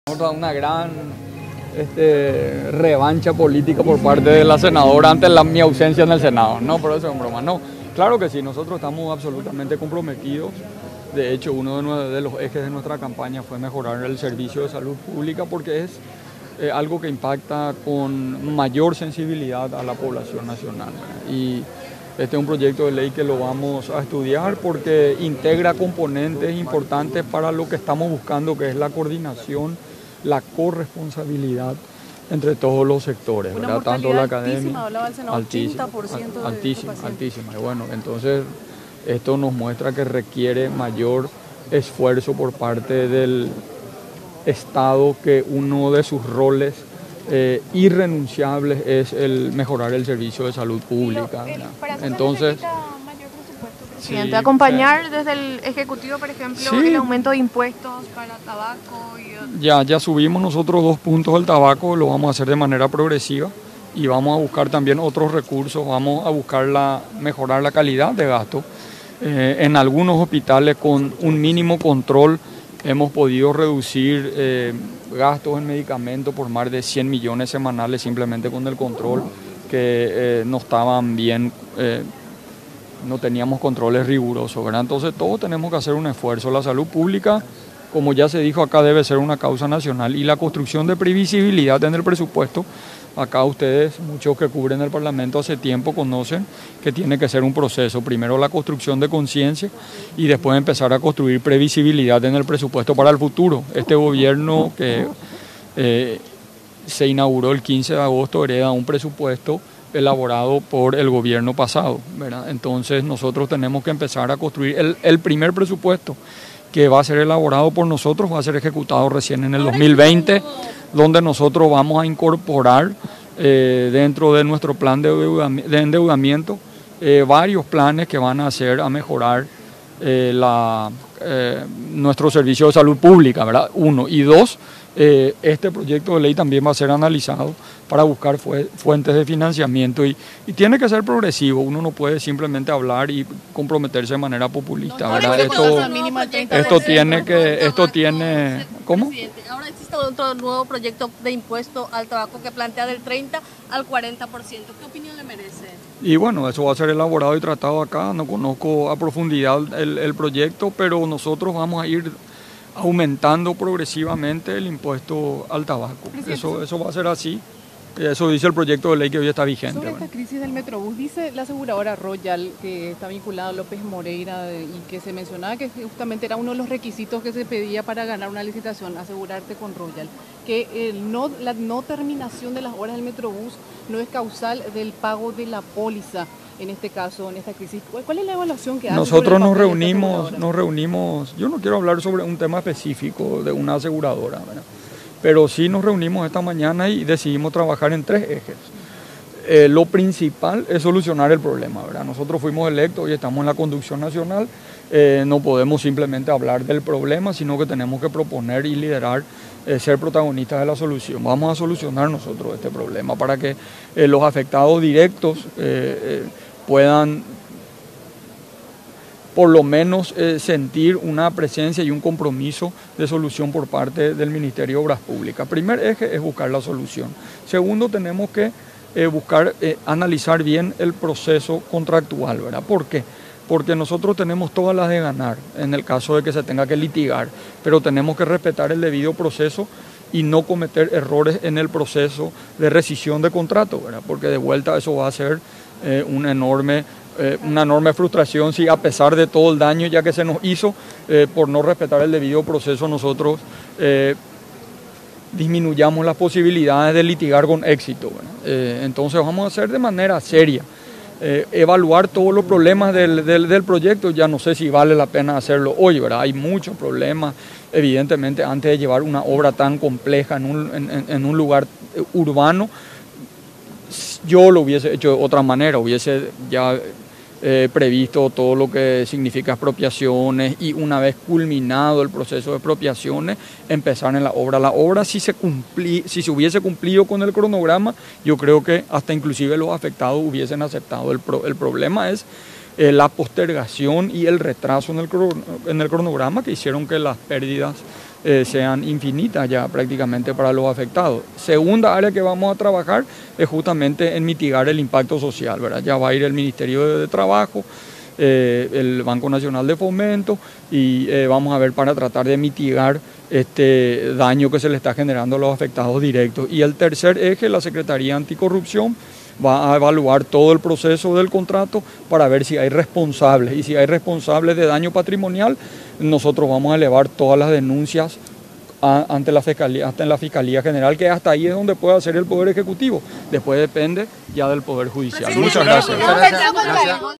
Una gran revancha política por parte de la senadora ante mi ausencia en el Senado. No, por eso es broma. No, claro que sí, nosotros estamos absolutamente comprometidos. De hecho, uno de los ejes de nuestra campaña fue mejorar el servicio de salud pública porque es algo que impacta con mayor sensibilidad a la población nacional. Y este es un proyecto de ley que lo vamos a estudiar porque integra componentes importantes para lo que estamos buscando, que es la coordinación, la corresponsabilidad entre todos los sectores, una ¿verdad? Tanto la academia, hablaba el Senado, altísima, 80% altísima, altísima. Y bueno, entonces esto nos muestra que requiere mayor esfuerzo por parte del Estado, que uno de sus roles irrenunciables es el mejorar el servicio de salud pública. Entonces, presidente, acompañar desde el Ejecutivo, por ejemplo, el aumento de impuestos para tabaco y... Ya subimos nosotros 2 puntos del tabaco, lo vamos a hacer de manera progresiva y vamos a buscar también otros recursos, vamos a buscar mejorar la calidad de gasto. En algunos hospitales con un mínimo control hemos podido reducir gastos en medicamentos por más de 100 millones semanales simplemente con el control, que no estaban bien, no teníamos controles rigurosos, ¿verdad? Entonces todos tenemos que hacer un esfuerzo. La salud pública, como ya se dijo acá, debe ser una causa nacional, y la construcción de previsibilidad en el presupuesto, acá ustedes, muchos que cubren el Parlamento hace tiempo, conocen que tiene que ser un proceso. Primero la construcción de conciencia y después empezar a construir previsibilidad en el presupuesto para el futuro. Este gobierno que se inauguró el 15 de agosto hereda un presupuesto elaborado por el gobierno pasado, ¿verdad? Entonces nosotros tenemos que empezar a construir el primer presupuesto que va a ser elaborado por nosotros, va a ser ejecutado recién en el 2020, donde nosotros vamos a incorporar dentro de nuestro plan de endeudamiento varios planes que van a hacer a mejorar nuestro servicio de salud pública, ¿verdad? 1 y 2. Este proyecto de ley también va a ser analizado para buscar fuentes de financiamiento y tiene que ser progresivo. Uno no puede simplemente hablar y comprometerse de manera populista, ¿verdad? Esto tiene ¿cómo? Ahora existe otro nuevo proyecto de impuesto al tabaco que plantea del 30 al 40%. ¿Qué opinión le merece? Y bueno, eso va a ser elaborado y tratado acá. No conozco a profundidad el proyecto, pero nosotros vamos a ir aumentando progresivamente el impuesto al tabaco. Eso va a ser así. Eso dice el proyecto de ley que hoy está vigente. Sobre esta crisis del Metrobús, dice la aseguradora Royal, que está vinculada a López Moreira, y que se mencionaba que justamente era uno de los requisitos que se pedía para ganar una licitación, asegurarte con Royal, que la no terminación de las horas del Metrobús no es causal del pago de la póliza. En este caso, en esta crisis, ¿cuál es la evaluación que hace? Nosotros nos reunimos, yo no quiero hablar sobre un tema específico de una aseguradora, ¿verdad? Pero sí nos reunimos esta mañana y decidimos trabajar en 3 ejes. Lo principal es solucionar el problema, ¿verdad? Nosotros fuimos electos y estamos en la conducción nacional, no podemos simplemente hablar del problema, sino que tenemos que proponer y liderar, ser protagonistas de la solución. Vamos a solucionar nosotros este problema para que los afectados directos puedan por lo menos sentir una presencia y un compromiso de solución por parte del Ministerio de Obras Públicas. Primer eje es buscar la solución. Segundo, tenemos que buscar analizar bien el proceso contractual, ¿verdad? ¿Por qué? Porque nosotros tenemos todas las de ganar en el caso de que se tenga que litigar, pero tenemos que respetar el debido proceso y no cometer errores en el proceso de rescisión de contrato, ¿verdad? Porque de vuelta eso va a ser una enorme frustración si, a pesar de todo el daño ya que se nos hizo por no respetar el debido proceso, nosotros disminuyamos las posibilidades de litigar con éxito, ¿verdad? Entonces vamos a hacer de manera seria, evaluar todos los problemas del proyecto. Ya no sé si vale la pena hacerlo hoy, ¿verdad? Hay muchos problemas, evidentemente, antes de llevar una obra tan compleja en un lugar urbano. Yo lo hubiese hecho de otra manera, hubiese ya previsto todo lo que significa expropiaciones y, una vez culminado el proceso de expropiaciones, empezar en la obra. La obra, si se hubiese cumplido con el cronograma, yo creo que hasta inclusive los afectados hubiesen aceptado. El problema es la postergación y el retraso en el cronograma, que hicieron que las pérdidas sean infinitas ya prácticamente para los afectados. Segunda área que vamos a trabajar es justamente en mitigar el impacto social, ¿verdad? Ya va a ir el Ministerio de Trabajo, el Banco Nacional de Fomento y vamos a ver para tratar de mitigar este daño que se le está generando a los afectados directos. Y el tercer eje, la Secretaría Anticorrupción, va a evaluar todo el proceso del contrato para ver si hay responsables. Y si hay responsables de daño patrimonial, nosotros vamos a elevar todas las denuncias ante la Fiscalía General, que hasta ahí es donde puede hacer el Poder Ejecutivo. Después depende ya del Poder Judicial. Muchas gracias.